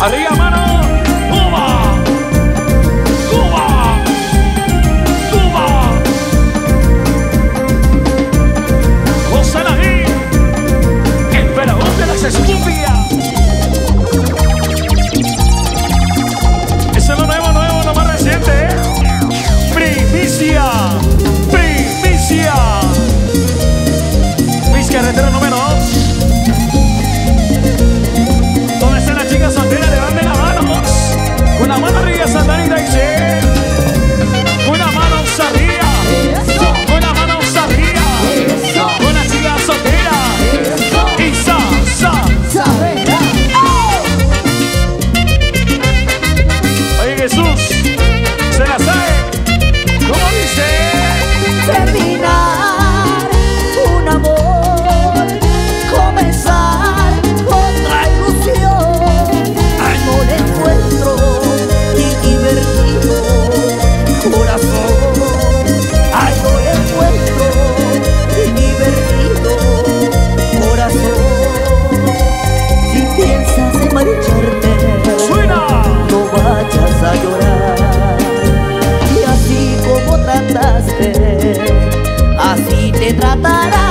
Arriba, mano. Cuba. Cuba. Cuba. Gózala ahí. El faraón de las escupias. Eso es lo nuevo, lo más reciente, ¿eh? Primicia. Primicia. Mis carreteros número 2. ¿Dónde están las chicas solteras? Levanten las manos. Con la mano arriba, Santanita dice. Con la mano arriba. Con la mano arriba. Con las chicas solteras. Y sa. Oye, Jesús, se la sabe. ¿Cómo dice? Terminar un amor, comenzar otra ilusión. Ay, no le encuentro ni divertido corazón. Ay, no le encuentro ni divertido corazón. Si piensas en marcharte, ¡Suena! no vayas a llorar. Y así como trataste, así te tratará.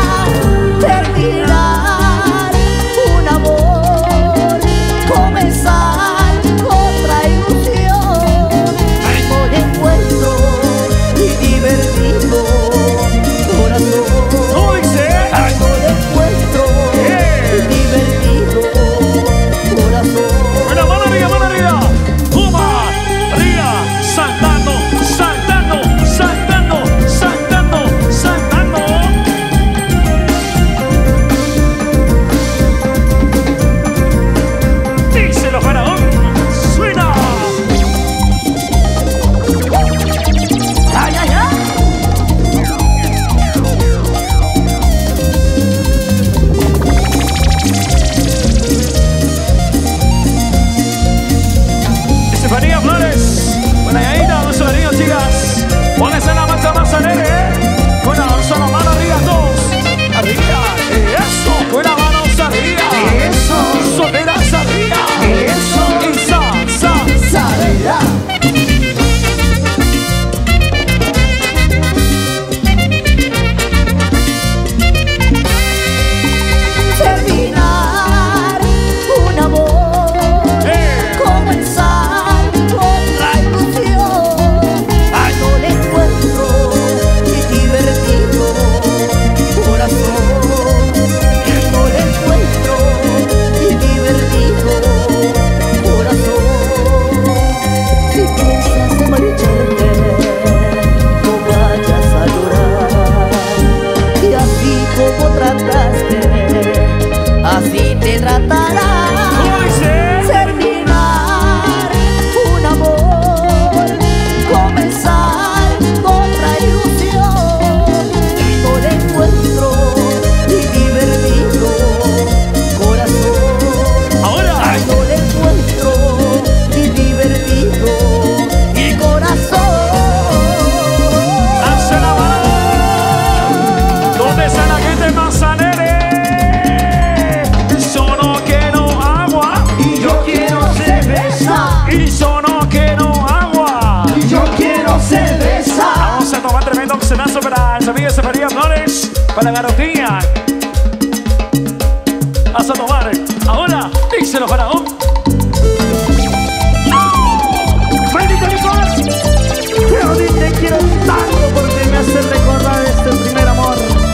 Terminar un amor, comenzar otra ilusión. Ay, no le encuentro ni divertido corazón. ¿Cómo dice? Ay, no le encuentro ni divertido corazón. Con la mano arriba, mano arriba. Cuba, arriba, saltando, saltando, saltando, saltando, saltando. Díselo, faraón. Suena. Ay, ay, ay. Estefanía Flores. Buena yayita, vamos a venir, chicas. Pónganse la marcha más alegre, ¿eh? Con la mano arriba, dos. Arriba, eso. Con la mano arriba. Eso. Solteras arriba. Eso. Y sa. Saberá. Terminar un amor, comenzar otra ilusión. Ay, no le encuentro ni divertido corazón. No le encuentro ni divertido corazón. Si piensas en marcharte, no vayas a llorar. Y así como trataste, así te tratará. ¿Cómo dice? Terminar un amor, comenzar otra ilusión. No le encuentro ni divertido corazón. Ahora. Ay, no le encuentro ni divertido y corazón. ¡Alza la mano! ¿Dónde está la gente más alegre? Yo no quiero agua Y yo quiero cerveza. y yo no quiero agua. Y yo quiero cerveza. Vamos a tomar tremendo cenazo para las amigas de María Flores, para la garotía. Vamos a tomar. Ahora, díselo, faraón. Bendito Nicolás, pero ni te quiero tanto porque me hace recordar este primer amor.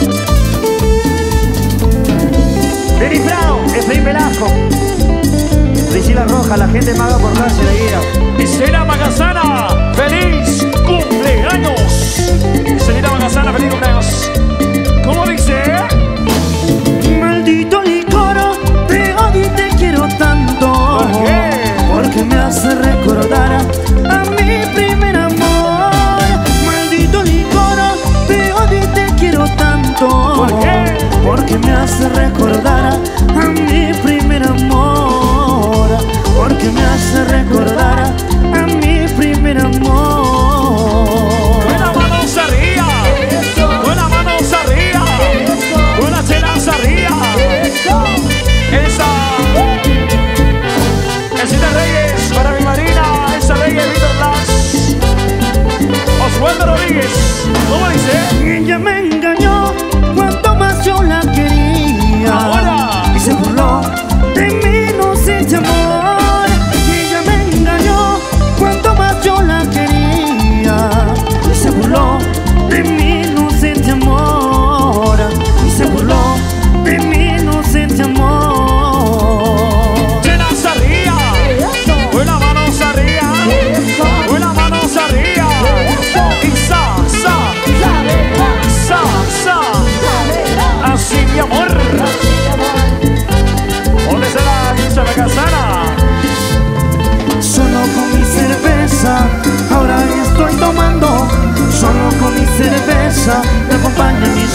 Denis Prado, Efraín Velasco, Priscila Roja, la gente maga por Francia de Guía. Gisela Magazana, feliz cumpleaños. Gisela Magazana, feliz cumpleaños. ¿Cómo dice? Maldito licor, te odio y te quiero tanto. ¿Por qué? Porque me hace recordar a mi primer amor. Maldito licor, te odio y te quiero tanto. ¿Por qué? Porque me hace recordar a mi primer amor. Porque me hace recordar a mi primer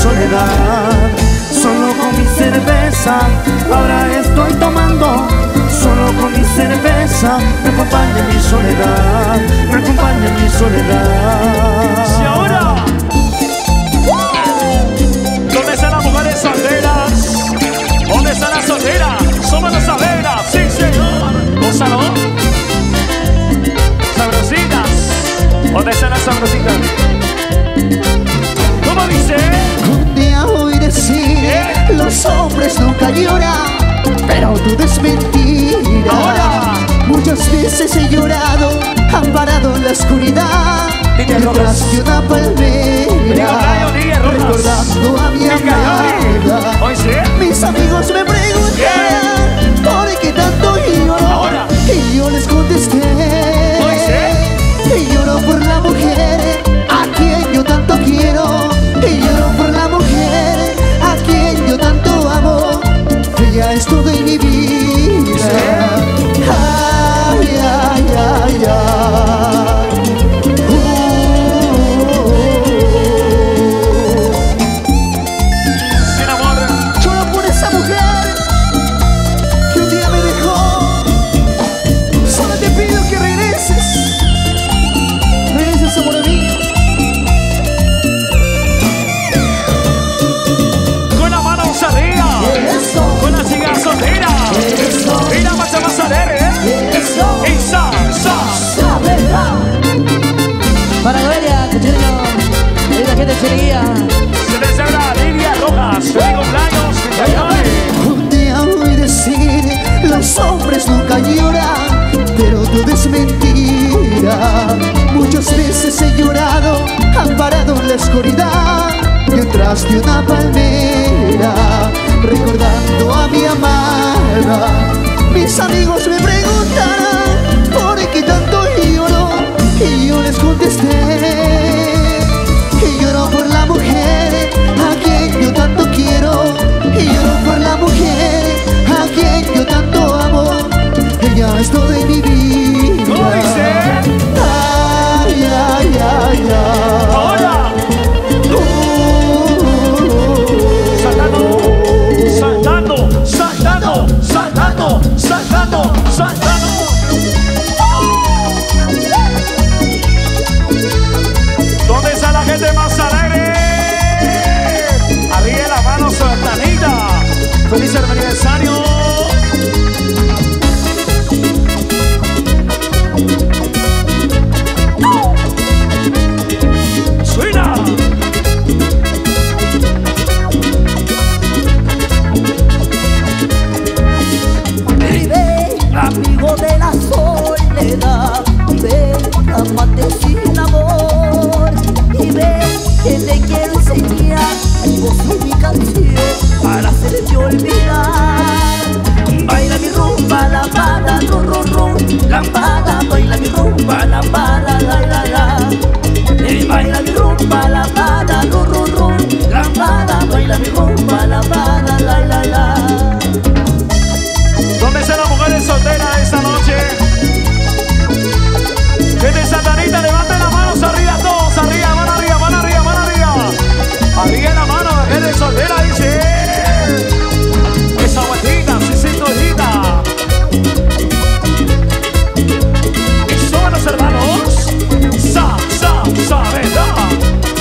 soledad. Solo con mi cerveza, ahora estoy tomando. Solo con mi cerveza, me acompaña mi soledad, me acompaña mi soledad. Y ahora, ¿dónde están las mujeres solteras? ¿Dónde están las solteras? Somos las saberas, sí señor. Gózalo. Sabrositas. ¿Dónde están las sabrositas? ¿Cómo dice? Un día oí decir, los hombres nunca lloran, pero tú es mentira. Ahora. Muchas veces he llorado, amparado en la oscuridad, detrás de una palmera, recordando a mi amada. Hoy sí. Mis amigos me preguntan por qué tanto lloro. Ahora. Y yo les contesté, Hoy sí. y lloro por la mujer a quien yo tanto quiero. Y lloro por la mujer a quien yo tanto amo. Ella es todo en mi vida. Ay, ay, ay, ay. Sin amor. Lloro por esa mujer que un día me dejó. Solo te pido que regreses. Regreses, amor mío. Con la mano arriba. Eso. Con la chica soltera. Eso. Mira, más alegre. Eso. Y sa. Para Noelia, Cuchillo, y la gente de Chiriquía. Se les celebra Lidia Rojas. Feliz cumpleaños. Un día oí decir, los hombres nunca lloran, pero todo es mentira. Muchas veces he llorado, amparado en la oscuridad, detrás de una palmera, recordando a mi amada. Mis amigos me preguntan por qué tanto lloro, y yo les contesté que lloro por la mujer a quien yo tanto quiero. Y lloro por la mujer a quien yo tanto amo. Ella es todo en mi vida. ¿Cómo dice? Ay, ay, ay, ay. Ahora. Saltando, saltando, saltando, saltando, saltando. ¿Dónde está la gente más alegre? Arriba la mano, Santanita. Feliz aniversario. Suena. Vive, amigo de la soledad. Vive, amante sin amor. Y ve que te quiero enseñar mi voz y mi canción para hacerte olvidar. Baila mi rumba, lambada, ru, ru, ru. Lambada, baila mi rumba, lambada, la, la, la. Baila mi rumba, lambada, ru, ru, ru. Lambada, baila mi rumba, lambada, la, la, la. ¿Dónde están las mujeres solteras esta noche? Gente Santanita, levanten las manos arriba todos, arriba, mano arriba, mano arriba, mano arriba. Arriba la mano, gente soltera dice. Esa vueltita, sí, señorita. Y son los hermanos. ¿Verdad?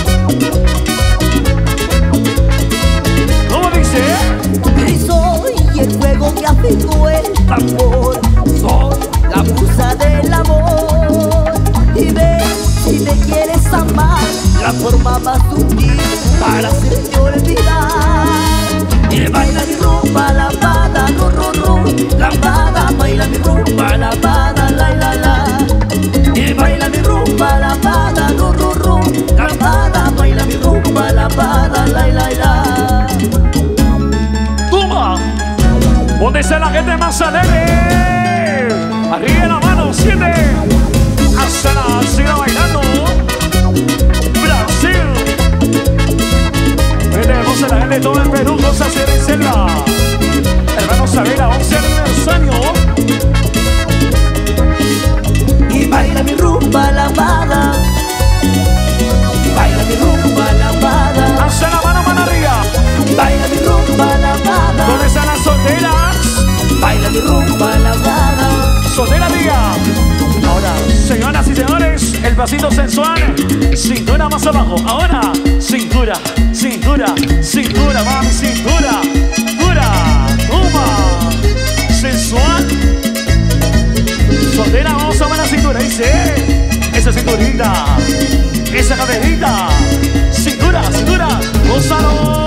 ¿Cómo dice? Y soy el fuego que afirmó el tambor. Soy la musa del amor. Y ve, si me quieres amar, la forma más sutil para hacerte olvidar. Y baila mi rumba, lambada, ru, ru, ru. Lambada, baila mi rumba, lambada, la, la, la. Y baila mi rumba, lambada, ru, ru, ru. Lambada, baila mi rumba, lambada, la, la, la. ¡Toma! ¿Dónde está la gente más alegre? Arriba la mano, siete. Hasta la siga bailando. Brasil. Tenemos a la gente de todo el Perú, Cosa Sierra y Selva. Hermano Savera, 11 aniversario. Y baila mi rumba lambada. Baila mi rumba lambada. Hasta la mano arriba. baila mi rumba lambada. Soltera diga. Ahora, señoras y señores, el pasito sensual. Cintura más abajo. Ahora, cintura, cintura, cintura, mami, cintura. Dura, toma. Sensual. Soltera, vamos a ver la cintura. Dice, esa cinturita, esa caderita. Cintura, cintura, gózalo.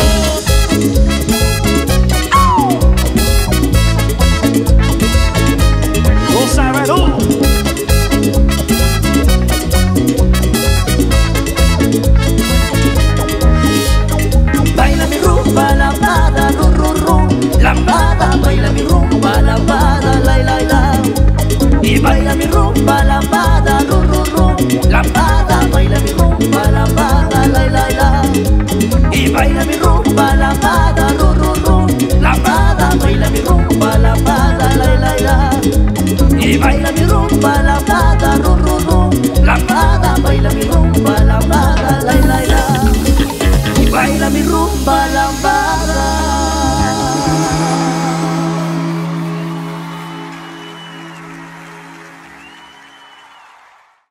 Gózalo. Baila mi rumba lambada, ru ru ru. Lambada, baila mi rumba lambada, la la la. Y baila mi rumba lambada, ru ru ru. Lambada, baila mi rumba lambada, la la la. Y baila mi rumba lambada, ru ru ru. Lambada, baila mi rumba lambada, la la la. Y baila mi rumba lambada, ru ru ru. Lambada, baila mi rumba lambada, la la la. Y baila mi rumba lambada.